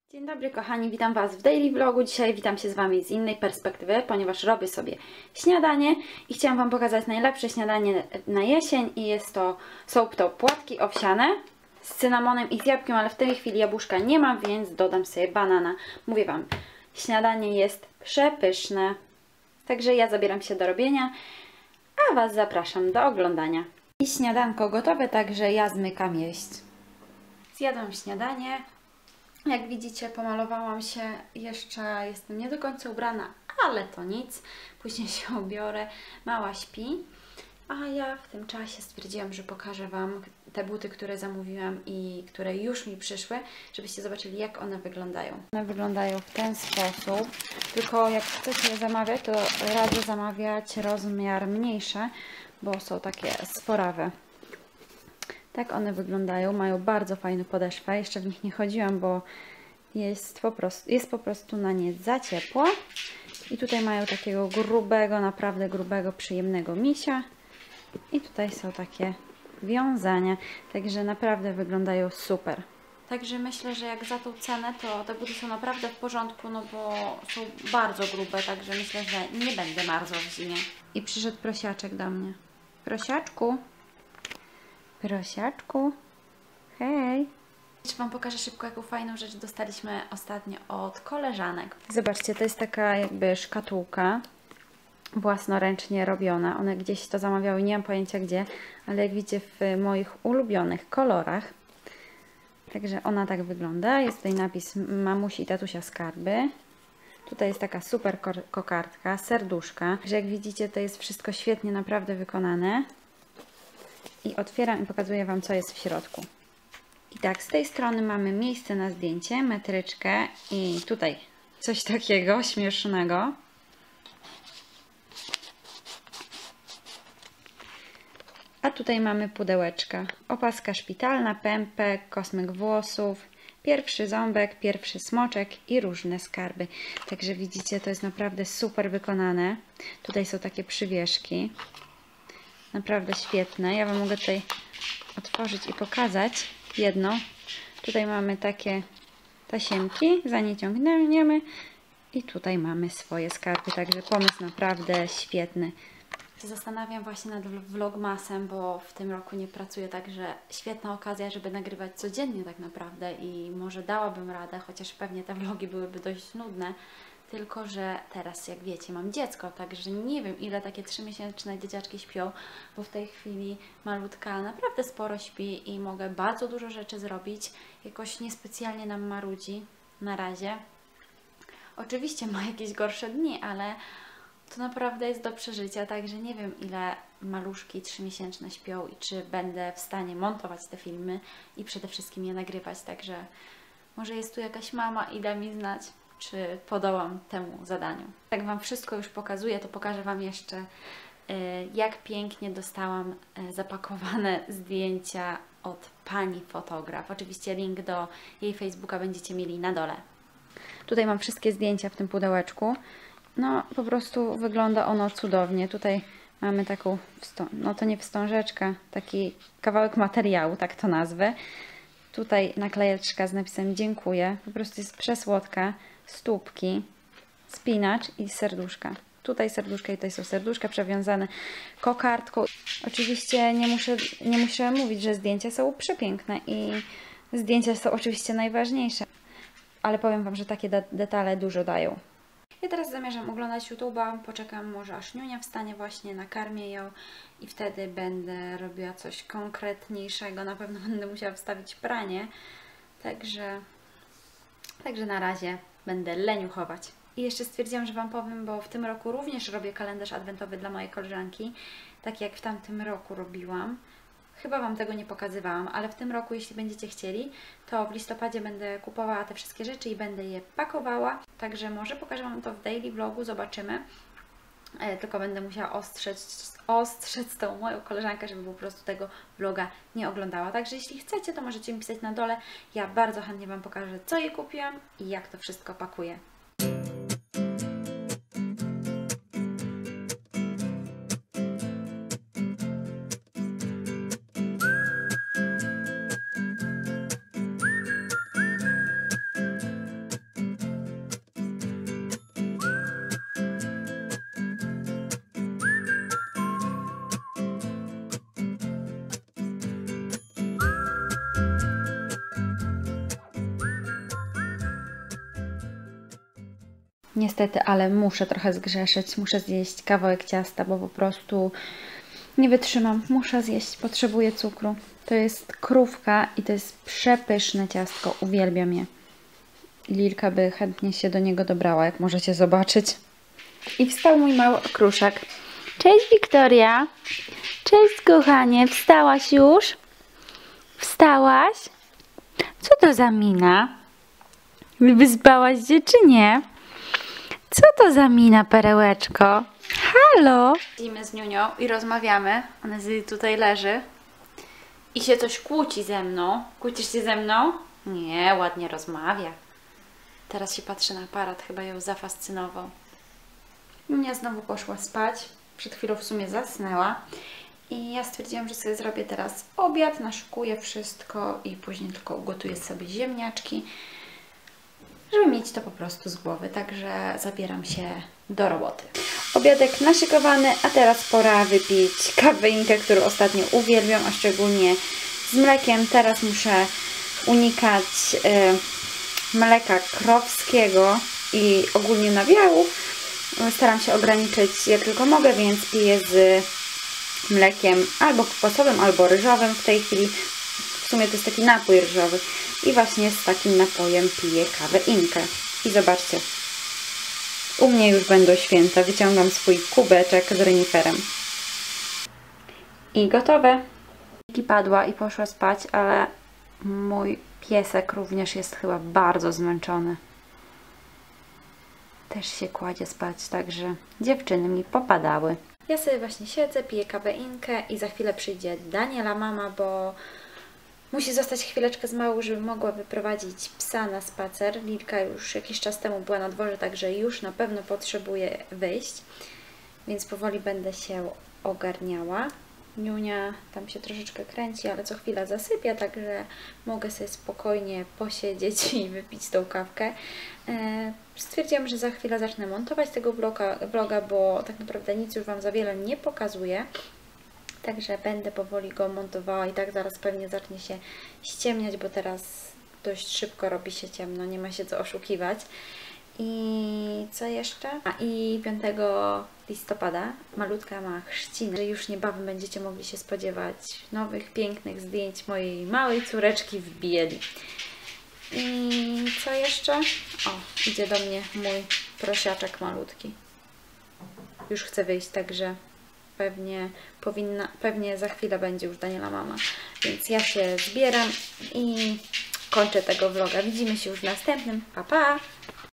Dzień dobry kochani, witam Was w daily vlogu. Dzisiaj witam się z Wami z innej perspektywy, ponieważ robię sobie śniadanie i chciałam Wam pokazać najlepsze śniadanie na jesień i są to płatki owsiane z cynamonem i z jabłkiem, ale w tej chwili jabłuszka nie mam, więc dodam sobie banana. Mówię Wam, śniadanie jest przepyszne, także ja zabieram się do robienia, a Was zapraszam do oglądania. I śniadanko gotowe, także ja zmykam jeść. Zjadłam śniadanie. Jak widzicie, pomalowałam się, jeszcze jestem nie do końca ubrana, ale to nic, później się ubiorę, mała śpi, a ja w tym czasie stwierdziłam, że pokażę Wam te buty, które zamówiłam i które już mi przyszły, żebyście zobaczyli, jak one wyglądają. One wyglądają w ten sposób, tylko jak chcecie je zamawiać, to radzę zamawiać rozmiar mniejszy, bo są takie sporawe. Tak one wyglądają, mają bardzo fajną podeszwę, jeszcze w nich nie chodziłam, bo jest po prostu na nie za ciepło. I tutaj mają takiego grubego, naprawdę grubego, przyjemnego misia. I tutaj są takie wiązania, także naprawdę wyglądają super. Także myślę, że jak za tą cenę, to te buty są naprawdę w porządku, no bo są bardzo grube, także myślę, że nie będę marzła w zimie. I przyszedł prosiaczek do mnie. Prosiaczku. Prosiaczku, hej! Jeszcze Wam pokażę szybko, jaką fajną rzecz dostaliśmy ostatnio od koleżanek. Zobaczcie, to jest taka jakby szkatułka własnoręcznie robiona. One gdzieś to zamawiały, nie mam pojęcia gdzie, ale jak widzicie w moich ulubionych kolorach. Także ona tak wygląda. Jest tutaj napis mamusi i tatusia skarby. Tutaj jest taka super kokardka, serduszka. Także jak widzicie, to jest wszystko świetnie naprawdę wykonane. I otwieram i pokazuję Wam, co jest w środku. I tak, z tej strony mamy miejsce na zdjęcie, metryczkę i tutaj coś takiego śmiesznego. A tutaj mamy pudełeczka. Opaska szpitalna, pępek, kosmyk włosów, pierwszy ząbek, pierwszy smoczek i różne skarby. Także widzicie, to jest naprawdę super wykonane. Tutaj są takie przywieszki. Naprawdę świetne. Ja Wam mogę tutaj otworzyć i pokazać jedno. Tutaj mamy takie tasiemki, za nie ciągniemy i tutaj mamy swoje skarby, także pomysł naprawdę świetny. Zastanawiam właśnie nad vlogmasem, bo w tym roku nie pracuję, także świetna okazja, żeby nagrywać codziennie tak naprawdę i może dałabym radę, chociaż pewnie te vlogi byłyby dość nudne. Tylko że teraz, jak wiecie, mam dziecko, także nie wiem, ile takie 3-miesięczne dzieciaczki śpią, bo w tej chwili malutka naprawdę sporo śpi i mogę bardzo dużo rzeczy zrobić. Jakoś niespecjalnie nam marudzi na razie. Oczywiście ma jakieś gorsze dni, ale to naprawdę jest do przeżycia, także nie wiem, ile maluszki 3-miesięczne śpią i czy będę w stanie montować te filmy i przede wszystkim je nagrywać, także może jest tu jakaś mama i da mi znać, czy podołam temu zadaniu. Jak Wam wszystko już pokazuję, to pokażę Wam jeszcze, jak pięknie dostałam zapakowane zdjęcia od pani fotograf. Oczywiście link do jej Facebooka będziecie mieli na dole. Tutaj mam wszystkie zdjęcia w tym pudełeczku. No, po prostu wygląda ono cudownie. Tutaj mamy taką, no to nie wstążeczka, taki kawałek materiału, tak to nazwę. Tutaj naklejeczka z napisem dziękuję. Po prostu jest przesłodka. Stópki, spinacz i serduszka. Tutaj serduszka i tutaj są serduszka przewiązane kokardką. Oczywiście nie muszę mówić, że zdjęcia są przepiękne i zdjęcia są oczywiście najważniejsze. Ale powiem Wam, że takie detale dużo dają. Ja teraz zamierzam oglądać YouTube'a, poczekam może aż Niunia wstanie właśnie, nakarmię ją i wtedy będę robiła coś konkretniejszego. Na pewno będę musiała wstawić pranie, także na razie będę leniuchować. I jeszcze stwierdziłam, że Wam powiem, bo w tym roku również robię kalendarz adwentowy dla mojej koleżanki, tak jak w tamtym roku robiłam. Chyba Wam tego nie pokazywałam, ale w tym roku, jeśli będziecie chcieli, to w listopadzie będę kupowała te wszystkie rzeczy i będę je pakowała. Także może pokażę Wam to w daily vlogu, zobaczymy. Tylko będę musiała ostrzec tą moją koleżankę, żeby po prostu tego vloga nie oglądała. Także jeśli chcecie, to możecie mi pisać na dole. Ja bardzo chętnie Wam pokażę, co jej kupiłam i jak to wszystko pakuję. Niestety, ale muszę trochę zgrzeszyć. Muszę zjeść kawałek ciasta, bo po prostu nie wytrzymam. Muszę zjeść. Potrzebuję cukru. To jest krówka i to jest przepyszne ciastko. Uwielbiam je. Lilka by chętnie się do niego dobrała, jak możecie zobaczyć. I wstał mój mały okruszek. Cześć Wiktoria. Cześć kochanie. Wstałaś już? Wstałaś? Co to za mina? Wyspałaś się czy nie? Co to za mina, perełeczko? Halo? Siedzimy z Niunią i rozmawiamy. Ona tutaj leży i się coś kłóci ze mną. Kłócisz się ze mną? Nie, ładnie rozmawia. Teraz się patrzy na aparat, chyba ją zafascynował. Niunia znowu poszła spać. Przed chwilą w sumie zasnęła. I ja stwierdziłam, że sobie zrobię teraz obiad, naszykuję wszystko i później tylko ugotuję sobie ziemniaczki, żeby mieć to po prostu z głowy. Także zabieram się do roboty. Obiadek naszykowany, a teraz pora wypić kaweinkę, którą ostatnio uwielbiam, a szczególnie z mlekiem. Teraz muszę unikać mleka krowskiego i ogólnie nabiału. Staram się ograniczyć jak tylko mogę, więc piję z mlekiem albo kokosowym, albo ryżowym. W tej chwili w sumie to jest taki napój ryżowy. I właśnie z takim napojem piję kawę Inkę. I zobaczcie, u mnie już będą święta. Wyciągam swój kubeczek z reniferem. I gotowe. Wiki padła i poszła spać, ale mój piesek również jest chyba bardzo zmęczony. Też się kładzie spać, także dziewczyny mi popadały. Ja sobie właśnie siedzę, piję kawę Inkę i za chwilę przyjdzie Daniela mama, bo musi zostać chwileczkę z małą, żeby mogła wyprowadzić psa na spacer. Lilka już jakiś czas temu była na dworze, także już na pewno potrzebuje wyjść, więc powoli będę się ogarniała. Niunia tam się troszeczkę kręci, ale co chwila zasypia, także mogę sobie spokojnie posiedzieć i wypić tą kawkę. Stwierdziłam, że za chwilę zacznę montować tego vloga, bo tak naprawdę nic już Wam za wiele nie pokazuję. Także będę powoli go montowała i tak zaraz pewnie zacznie się ściemniać, bo teraz dość szybko robi się ciemno, nie ma się co oszukiwać. I co jeszcze? I 5 listopada malutka ma chrzcinę. Już niebawem będziecie mogli się spodziewać nowych, pięknych zdjęć mojej małej córeczki w bieli. I co jeszcze? O, idzie do mnie mój prosiaczek malutki. Już chce wyjść, także pewnie za chwilę będzie już Daniela mama. Więc ja się zbieram i kończę tego vloga. Widzimy się już w następnym. Pa, pa!